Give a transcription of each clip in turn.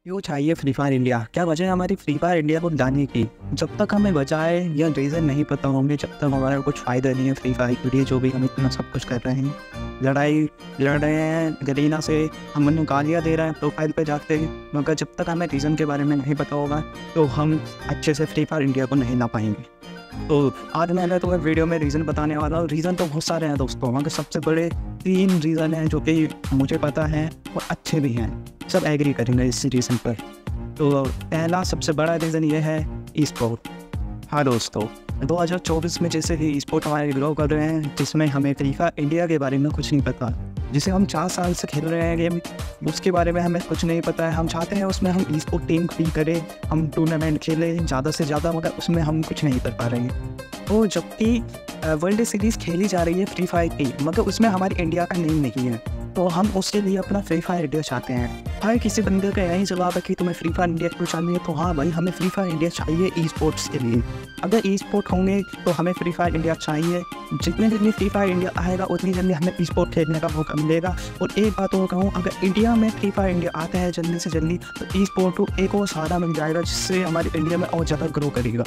क्यों चाहिए free fire India? क्या वजह है हमारी फ्री फायर इंडिया को लाने की? जब तक हमें वजह या रीज़न नहीं पता होंगे, जब तक हमारा कुछ फ़ायदा नहीं है फ्री फायर के लिए। जो भी हम इतना सब कुछ कर रहे हैं, लड़ाई लड़ रहे हैं गरीना से, हम उन्हें गालियाँ दे रहे हैं प्रोफाइल पे जाते हैं, मगर जब तक हमें रीज़न के बारे में नहीं पता होगा तो हम अच्छे से फ्री फायर इंडिया को नहीं ला पाएंगे। तो आज मैं तुम्हें वीडियो में रीज़न बताने वाला हूँ। रीज़न तो बहुत सारे हैं दोस्तों, मगर सबसे बड़े 3 रीज़न हैं जो कि मुझे पता है और अच्छे भी हैं। सब एग्री करेंगे इस रीज़न पर। तो पहला सबसे बड़ा रीज़न ये है ई स्पोर्ट। हाँ दोस्तों, 2024 में जैसे ही ई स्पोर्ट हमारे ग्रो कर रहे हैं, जिसमें हमें फ्री फायर इंडिया के बारे में कुछ नहीं पता, जिसे हम 4 साल से खेल रहे हैं गेम, उसके बारे में हमें कुछ नहीं पता है। हम चाहते हैं उसमें हम ई स्पोर्ट टीम भी करें, हम टूर्नामेंट खेलें ज़्यादा से ज़्यादा, मगर उसमें हम कुछ नहीं कर पा रहे हैं। तो जबकि वर्ल्ड सीरीज़ खेली जा रही है फ्री फायर की, मगर उसमें हमारी इंडिया का नेम नहीं है, तो हम उसके लिए अपना फ्री फायर इंडिया चाहते हैं। हर किसी बंदे का यही जवाब है कि तुम्हें फ्री फायर इंडिया क्यों चाहिए? तो हाँ भाई, हमें फ्री फायर इंडिया चाहिए ई स्पोर्ट्स के लिए। अगर ई स्पोर्ट होंगे तो हमें फ्री फायर इंडिया चाहिए। जितने जल्दी फ्री फायर इंडिया आएगा उतनी जल्दी हमें ई स्पोर्ट खेलने का मौका मिलेगा। और एक बात और कहूँ, अगर इंडिया में फ्री फायर इंडिया आता है जल्दी से जल्दी, तो ई स्पोर्ट को एक और सहारा मिल जाएगा, जिससे हमारे इंडिया में और ज़्यादा ग्रो करेगा।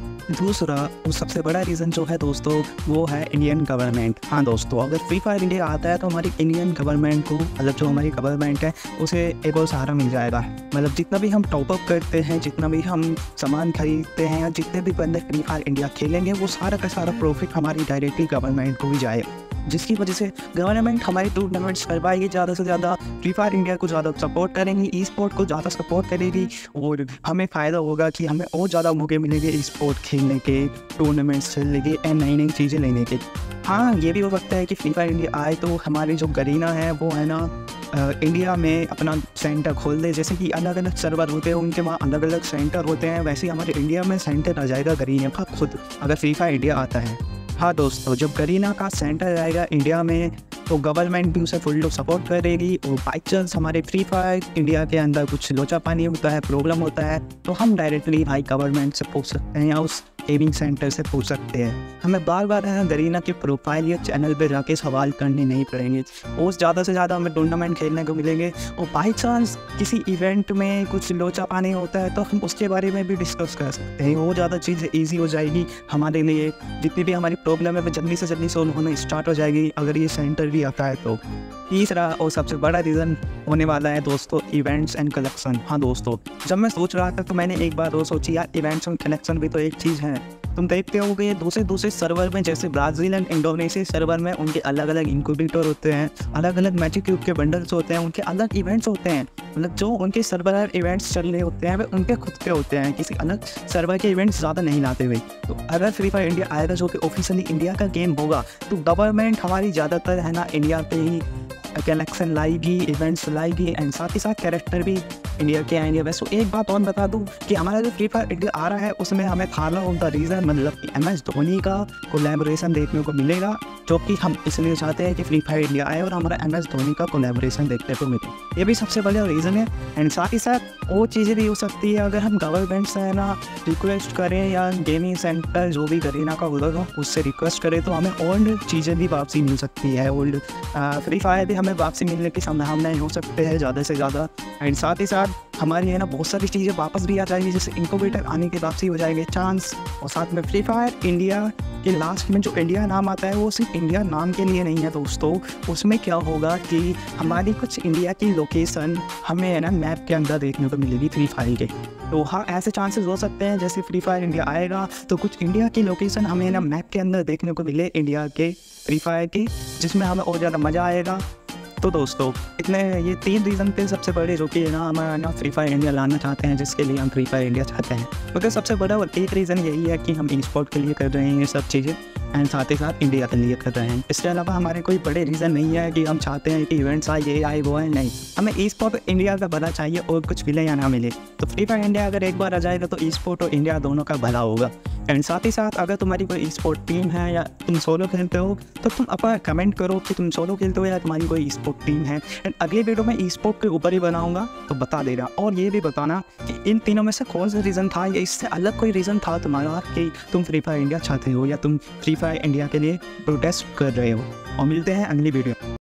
दूसरा और सबसे बड़ा रीज़न जो है दोस्तों, वो है इंडियन गवर्नमेंट। हाँ दोस्तों, अगर फ्री फायर इंडिया आता है तो हमारी इंडियन गवर्नमेंट को, मतलब जो हमारी गवर्नमेंट है, उसे एक और सहारा मिल जाएगा। मतलब जितना भी हम टॉपअप करते हैं, जितना भी हम सामान खरीदते हैं, या जितने भी बंदे फ्री फायर इंडिया खेलेंगे, वो सारा का सारा प्रॉफिट हमारी डायरेक्टली गवर्नमेंट को भी जाएगा, जिसकी वजह से गवर्नमेंट हमारी टूर्नामेंट्स करवाएगी ज़्यादा से ज़्यादा, फ्री फायर इंडिया को ज़्यादा सपोर्ट करेंगी, ई स्पोर्ट को ज़्यादा सपोर्ट करेगी, और हमें फ़ायदा होगा कि हमें और ज़्यादा मौके मिलेंगे ई स्पोर्ट खेलने के, टूर्नामेंट्स खेलने के, एंड नई नई चीज़ें लेने के। हाँ, ये भी हो सकता है कि फ्री फायर इंडिया आए तो हमारी जो गरीना है वो है ना, इंडिया में अपना सेंटर खोल दे। जैसे कि अलग अलग सर्वर होते हैं, उनके वहाँ अलग अलग सेंटर होते हैं, वैसे ही हमारे इंडिया में सेंटर आ जाएगा गरीना का खुद, अगर फ्री फायर इंडिया आता है। हाँ दोस्तों, जब गरीना का सेंटर आएगा इंडिया में, तो गवर्नमेंट भी उसे फुल सपोर्ट करेगी। और बाई चांस हमारे फ्री फायर इंडिया के अंदर कुछ लोचा पानी होता है, प्रॉब्लम होता है, तो हम डायरेक्टली भाई गवर्नमेंट से पूछ सकते हैं या उस गेमिंग सेंटर से पूछ सकते हैं। हमें बार बार गरीना के प्रोफाइल या चैनल पे जाके सवाल करने नहीं पड़ेंगे, और ज़्यादा से ज़्यादा हमें टूर्नामेंट खेलने को मिलेंगे। और बाई चांस किसी इवेंट में कुछ लोचा पानी होता है तो हम उसके बारे में भी डिस्कस कर सकते हैं। वो ज़्यादा चीज़ें ईजी हो जाएगी हमारे लिए, जितनी भी हमारी प्रॉब्लम है वो जल्दी से जल्दी सोल्व होना स्टार्ट हो जाएगी अगर ये सेंटर भी आता है तो। तीसरा और सबसे बड़ा रीज़न होने वाला है दोस्तों, इवेंट्स एंड कलेक्शन। हाँ दोस्तों, जब मैं सोच रहा था तो मैंने एक बार और सोची, यार इवेंट्स एंड कलेक्शन भी तो एक चीज़ है। तुम देखते होगे दूसरे सर्वर में, जैसे ब्राज़ील एंड इंडोनेशिया सर्वर में, उनके अलग अलग इंक्यूबेटर होते हैं, अलग अलग मैजिक क्यूब के बंडल्स होते हैं, उनके अलग इवेंट्स होते हैं। मतलब जो उनके सर्वर इवेंट्स चल रहे होते हैं वे उनके खुद के होते हैं, किसी अलग सर्वर के इवेंट्स ज़्यादा नहीं लाते हुए। तो अगर फ्री फायर इंडिया आएगा जो कि ऑफिशियली इंडिया का गेम होगा, तो गवर्नमेंट हमारी ज़्यादातर है ना इंडिया पे ही कलेक्शन लाएगी, इवेंट्स लाएगी, एंड साथ ही साथ कैरेक्टर भी इंडिया के आएंगे। वैसे एक बात और बता दूं कि हमारा जो फ्री फायर इंडिया आ रहा है उसमें हमें थाना ऑफ द रीज़न, मतलब कि MS धोनी का कोलैबोरेशन देखने को मिलेगा, जो कि हम इसलिए चाहते हैं कि फ्री फायर इंडिया आए और हमारा MS धोनी का कोलैबोरेशन देखने को मिले। ये भी सबसे बड़ा रीज़न है। एंड साथ ही साथ वो चीज़ें भी हो सकती है, अगर हम गवर्नमेंट से है ना रिक्वेस्ट करें, या गेमिंग सेंटर जो भी गरीना का होगा उससे रिक्वेस्ट करें, तो हमें ओल्ड चीज़ें भी वापसी मिल सकती है। ओल्ड फ्री फायर भी हमें वापसी मिलने की संभावनाएं हो सकते हैं ज़्यादा से ज़्यादा। एंड साथ ही साथ हमारी है ना बहुत सारी चीज़ें वापस भी आ जाएगी, जैसे इंक्यूबेटर आने के वापसी हो जाएंगे चांस। और साथ में फ्री फायर इंडिया के लास्ट में जो इंडिया नाम आता है वो सिर्फ इंडिया नाम के लिए नहीं है दोस्तों। उसमें क्या होगा कि हमारी कुछ इंडिया की लोकेशन हमें है ना मैप के अंदर देखने को मिलेगी फ्री फायर के। तो हाँ, ऐसे चांसेस हो सकते हैं जैसे फ्री फायर इंडिया आएगा तो कुछ इंडिया की लोकेशन हमें ना मैप के अंदर देखने को मिले इंडिया के फ्री फायर की, जिसमें हमें और ज़्यादा मज़ा आएगा। तो दोस्तों, इतने ये 3 रीज़न थे सबसे बड़े, जो कि ना हमारा ना फ्री फायर इंडिया लाना चाहते हैं, जिसके लिए हम फ्री फायर इंडिया चाहते हैं। मगर सबसे बड़ा और एक रीज़न यही है कि हम ई स्पोर्ट के लिए कर रहे हैं ये सब चीज़ें, एंड साथ ही साथ इंडिया के लिए कर रहे हैं। इसके अलावा हमारे कोई बड़े रीज़न नहीं है कि हम चाहते हैं कि इवेंट्स आए, ये आए, वो है, नहीं। हमें ई स्पोर्ट इंडिया का भला चाहिए, और कुछ मिले या ना मिले। तो फ्री फायर इंडिया अगर एक बार आ जाएगा तो ई स्पोर्ट और इंडिया दोनों का भला होगा। एंड साथ ही साथ अगर तुम्हारी कोई ई स्पोर्ट टीम है या तुम सोलो खेलते हो, तो तुम अपना कमेंट करो कि तुम सोलो खेलते हो या तुम्हारी कोई ई स्पोर्ट टीम है। एंड अगले वीडियो में ई स्पोर्ट के ऊपर ही बनाऊंगा, तो बता देना। और ये भी बताना कि इन तीनों में से कौन सा रीज़न था, या इससे अलग कोई रीज़न था तुम्हारा कि तुम फ्री फायर इंडिया चाहते हो, या तुम फ्री फायर इंडिया के लिए प्रोटेस्ट कर रहे हो। और मिलते हैं अगली वीडियो।